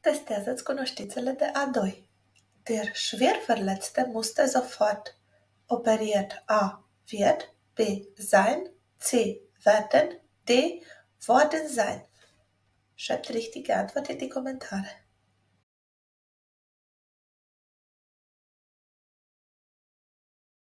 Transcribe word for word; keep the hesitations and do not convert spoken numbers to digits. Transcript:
Testează-ți cunoștințele de A doi. Der Schwerverletzte musste sofort operiert. A. Wird. B. Sein. C. Werden. D. Worden sein. Schreib die richtige Antwort in die Kommentare.